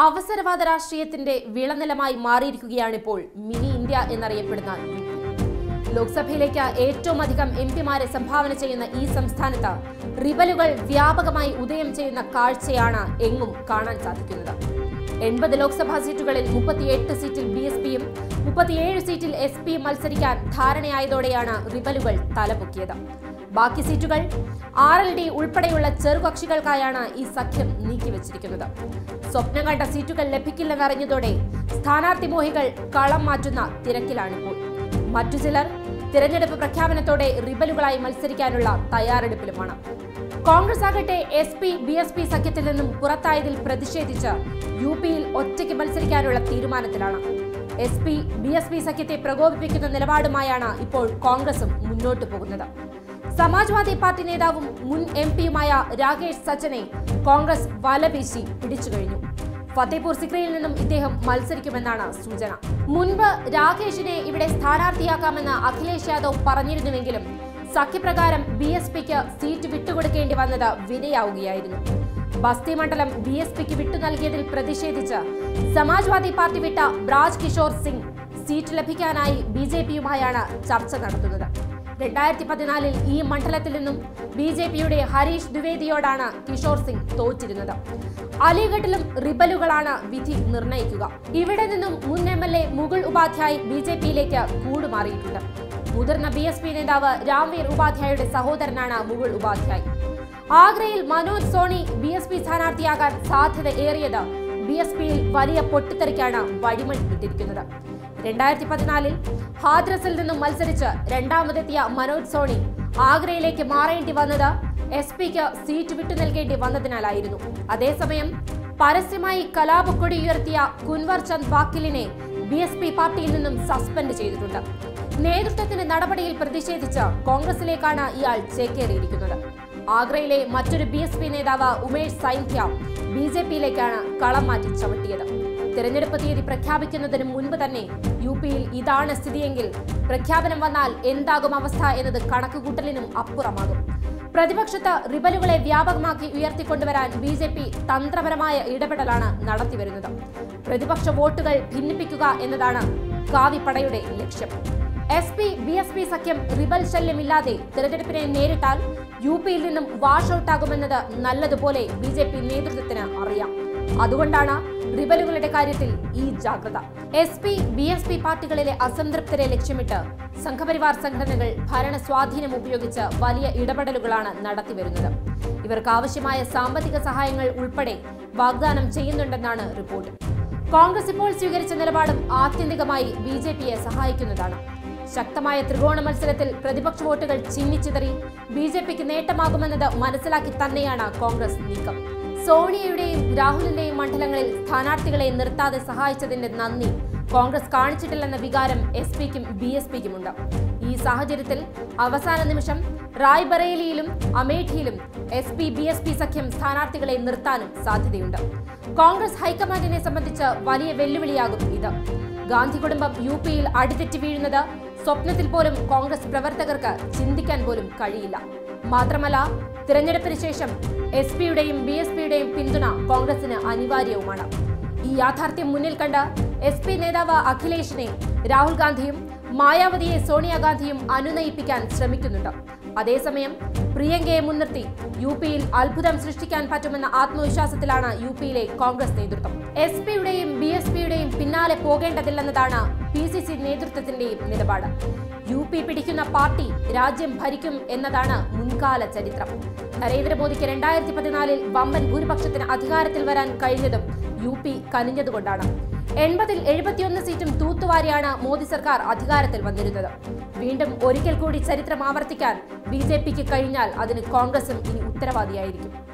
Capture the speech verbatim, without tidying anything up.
അവസരവാദ രാഷ്ട്രീയത്തിന്റെ വിളനിലമായി മാറിയിരിക്കുകയാണിപ്പോൾ മിനി ഇന്ത്യ എന്നറിയപ്പെടുന്ന യു പി. ലോക്സഭയിലേക്ക് ഏറ്റവും അധികം എം പിമാരെ സംഭാവന ചെയ്യുന്ന ഈ സംസ്ഥാനത്ത് റിബലുകൾ വ്യാപകമായി ഉദയം ചെയ്യുന്ന കാഴ്ചയാണ് എങ്ങും കാണാൻ സാധിക്കുന്നത്. എൺപത് ലോക്സഭാ സീറ്റുകളിൽ മുപ്പത്തിയെട്ട് സീറ്റിൽ ബി എസ് പിയും മുപ്പത്തിയേഴ് സീറ്റിൽ എസ് പിയും മത്സരിക്കാൻ ധാരണയായതോടെയാണ് റിബലുകൾ തലപൊക്കിയത്. ബാക്കി സീറ്റുകൾ ആർ എൽ ഡി ഉൾപ്പെടെയുള്ള ചെറുകക്ഷികൾക്കായാണ് ഈ സഖ്യം നീക്കിവച്ചിരിക്കുന്നത്. സ്വപ്നം കണ്ട സീറ്റുകൾ ലഭിക്കില്ലെന്നറിഞ്ഞതോടെ സ്ഥാനാർത്ഥി മോഹികൾ കളം മാറ്റുന്ന തിരക്കിലാണിപ്പോൾ. മറ്റു ചിലർ തിരഞ്ഞെടുപ്പ് പ്രഖ്യാപനത്തോടെ റിബലുകളായി മത്സരിക്കാനുള്ള തയ്യാറെടുപ്പിലുമാണ്. കോൺഗ്രസ് ആകട്ടെ S P B S P സഖ്യത്തിൽ നിന്നും പുറത്തായതിൽ പ്രതിഷേധിച്ച് യു പിയിൽ ഒറ്റയ്ക്ക് മത്സരിക്കാനുള്ള തീരുമാനത്തിലാണ്. S P B S P സഖ്യത്തെ പ്രകോപിപ്പിക്കുന്ന നിലപാടുമായാണ് ഇപ്പോൾ കോൺഗ്രസും മുന്നോട്ടു പോകുന്നത്. സമാജ്വാദി പാർട്ടി നേതാവും മുൻ എം പിയുമായ രാകേഷ് സച്ചനെ കോൺഗ്രസ് വലവീശി പിടിച്ചു കഴിഞ്ഞു. ഫത്തേപൂർ സിക്രിയിൽ നിന്നും ഇദ്ദേഹം മത്സരിക്കുമെന്നാണ് സൂചന. മുൻപ് രാകേഷിനെ ഇവിടെ സ്ഥാനാർത്ഥിയാക്കാമെന്ന് അഖിലേഷ് യാദവ് പറഞ്ഞിരുന്നുവെങ്കിലും സഖ്യപ്രകാരം ബി എസ് പിക്ക് സീറ്റ് വിട്ടുകൊടുക്കേണ്ടി വന്നത് വിനയാവുകയായിരുന്നു. ബസ്തി മണ്ഡലം ബി എസ് പിക്ക് വിട്ടു നൽകിയതിൽ പ്രതിഷേധിച്ച് സമാജ്വാദി പാർട്ടി വിട്ട ബ്രാജ് കിഷോർ സിംഗ് സീറ്റ് ലഭിക്കാനായി ബി ജെ പിയുമായാണ് ചർച്ച നടത്തുന്നത്. രണ്ടായിരത്തി പതിനാലിൽ ഈ മണ്ഡലത്തിൽ നിന്നും ബി ജെ പിയുടെ ഹരീഷ് ദ്വിവേദിയോടാണ് കിഷോർ സിംഗ് തോറ്റിരുന്നത്. അലിഗഡിലും റിബലുകളാണ് വിധി നിർണയിക്കുക. ഇവിടെ നിന്നും മുൻ M L A Mukul Upadhyay B J പിയിലേക്ക് കൂടുമാറിയിട്ടുണ്ട്. മുതിർന്ന ബി എസ് പി നേതാവ് രാംവീർ ഉപാധ്യായയുടെ സഹോദരനാണ് മുകുൾ ഉപാധ്യായ്. ആഗ്രയിൽ Manoj Soni B S P സ്ഥാനാർത്ഥിയാകാൻ സാധ്യത ഏറിയത് ബി എസ് പിയിൽ വലിയ പൊട്ടിത്തെറിക്കാണ് വഴിമണിട്ടിരിക്കുന്നത്. രണ്ടായിരത്തി പതിനാലിൽ ഹാദ്രസിൽ നിന്നും മത്സരിച്ച് രണ്ടാമതെത്തിയ മനോജ് സോണി ആഗ്രയിലേക്ക് മാറേണ്ടി വന്നത് എസ് പിക്ക് സീറ്റ് വിട്ടു നൽകേണ്ടി വന്നതിനാലായിരുന്നു. അതേസമയം പരസ്യമായി കലാപക്കൊടി ഉയർത്തിയ കുൻവർ ചന്ദ് വാക്കിലിനെ ബി എസ് പി പാർട്ടിയിൽ നിന്നും സസ്പെൻഡ് ചെയ്തിട്ടുണ്ട്. നേതൃത്വത്തിന്റെ നടപടിയിൽ പ്രതിഷേധിച്ച് കോൺഗ്രസിലേക്കാണ് ഇയാൾ ചേക്കേറിയിരിക്കുന്നത്. ആഗ്രയിലെ മറ്റൊരു ബി എസ് പി നേതാവ് ഉമേഷ് സൈന്ധ്യ ബി ജെ പിയിലേക്കാണ് കളം മാറ്റി ചവിട്ടിയത്. തിരഞ്ഞെടുപ്പ് തീയതി പ്രഖ്യാപിക്കുന്നതിന് മുൻപ് തന്നെ യു പിയിൽ ഇതാണ് സ്ഥിതിയെങ്കിൽ പ്രഖ്യാപനം വന്നാൽ എന്താകും അവസ്ഥ എന്നത് കണക്കുകൂട്ടലിനും അപ്പുറമാകും. പ്രതിപക്ഷത്ത് റിബലുകളെ വ്യാപകമാക്കി ഉയർത്തിക്കൊണ്ടുവരാൻ ബി ജെ പി തന്ത്രപരമായ ഇടപെടലാണ് നടത്തിവരുന്നത്. പ്രതിപക്ഷ വോട്ടുകൾ ഭിന്നിപ്പിക്കുക എന്നതാണ് കാവിപ്പടയുടെ ലക്ഷ്യം. S P B S P സഖ്യം റിബൽ ശല്യമില്ലാതെ തിരഞ്ഞെടുപ്പിനെ നേരിട്ടാൽ യു പിയിൽ നിന്നും വാഷ് ഔട്ടാകുമെന്നത് നല്ലതുപോലെ ബി ജെ പി നേതൃത്വത്തിന് അറിയാം. അതുകൊണ്ടാണ് റിബലുകളുടെ കാര്യത്തിൽ ഈ ജാഗ്രത. S P B S P പാർട്ടികളിലെ അസംതൃപ്തരെ ലക്ഷ്യമിട്ട് സംഘപരിവാർ സംഘടനകൾ ഭരണ സ്വാധീനം ഉപയോഗിച്ച് വലിയ ഇടപെടലുകളാണ് നടത്തിവരുന്നത്. ഇവർക്ക് ആവശ്യമായ സാമ്പത്തിക സഹായങ്ങൾ ഉൾപ്പെടെ വാഗ്ദാനം ചെയ്യുന്നുണ്ടെന്നാണ് റിപ്പോർട്ട്. കോൺഗ്രസ് ഇപ്പോൾ സ്വീകരിച്ച നിലപാടും ആത്യന്തികമായി ബി ജെ പിയെ സഹായിക്കുന്നതാണ്. ശക്തമായ ത്രികോണ മത്സരത്തിൽ പ്രതിപക്ഷ വോട്ടുകൾ ചിന്നിച്ചിതറി ബി ജെ പിക്ക് നേട്ടമാകുമെന്നത് മനസ്സിലാക്കി തന്നെയാണ് കോൺഗ്രസ് നീക്കം. സോണിയയുടെയും രാഹുലിന്റെയും മണ്ഡലങ്ങളിൽ സ്ഥാനാർത്ഥികളെ നിർത്താതെ സഹായിച്ചതിന്റെ നന്ദി കോൺഗ്രസ് കാണിച്ചിട്ടില്ലെന്ന വികാരം എസ് പിക്കും ബി എസ് പിക്കുമുണ്ട്. ഈ സാഹചര്യത്തിൽ അവസാന നിമിഷം റായ്ബറേലിയിലും അമേഠിയിലും S P B S P സഖ്യം സ്ഥാനാർത്ഥികളെ നിർത്താനും സാധ്യതയുണ്ട്. കോൺഗ്രസ് ഹൈക്കമാൻഡിനെ സംബന്ധിച്ച് വലിയ വെല്ലുവിളിയാകും ഇത്. ഗാന്ധി കുടുംബം യു പിയിൽ അടിതെറ്റി വീഴുന്നത് സ്വപ്നത്തിൽ പോലും കോൺഗ്രസ് പ്രവർത്തകർക്ക് ചിന്തിക്കാൻ പോലും കഴിയില്ല. മാത്രമല്ല, തിരഞ്ഞെടുപ്പിന് ശേഷം എസ് പിയുടെയും ബി എസ് പിയുടെയും പിന്തുണ കോൺഗ്രസിന് അനിവാര്യവുമാണ്. ഈ യാഥാർത്ഥ്യം മുന്നിൽ കണ്ട് എസ് പി നേതാവ് അഖിലേഷിനെ രാഹുൽ ഗാന്ധിയും മായാവതിയെ സോണിയാഗാന്ധിയും അനുനയിപ്പിക്കാൻ ശ്രമിക്കുന്നുണ്ട്. അതേസമയം പ്രിയങ്കയെ മുൻനിർത്തി യു പിയിൽ അത്ഭുതം സൃഷ്ടിക്കാൻ പറ്റുമെന്ന ആത്മവിശ്വാസത്തിലാണ് യു പിയിലെ കോൺഗ്രസ് നേതൃത്വം. എസ് പിയുടെയും ബി എസ് പിയുടെയും പിന്നാലെ പോകേണ്ടതില്ലെന്നതാണ് പി സി സി നേതൃത്വത്തിന്റെയും നിലപാട്. യു പി പിടിക്കുന്ന പാർട്ടി രാജ്യം ഭരിക്കും എന്നതാണ് മുൻകാല ചരിത്രം. നരേന്ദ്രമോദിക്ക് രണ്ടായിരത്തി പതിനാലിൽ വമ്പൻ ഭൂരിപക്ഷത്തിന് അധികാരത്തിൽ വരാൻ കഴിഞ്ഞതും യു പി കനിഞ്ഞതുകൊണ്ടാണ്. എൺപതിൽ എഴുപത്തിയൊന്ന് സീറ്റും തൂത്തുവാരിയാണ് മോദി സർക്കാർ അധികാരത്തിൽ വന്നിരുന്നത്. വീണ്ടും ഒരിക്കൽ കൂടി ചരിത്രം ആവർത്തിക്കാൻ ബി ജെ പിക്ക് കഴിഞ്ഞാൽ അതിന് കോൺഗ്രസും ഇനി ഉത്തരവാദിയായിരിക്കും.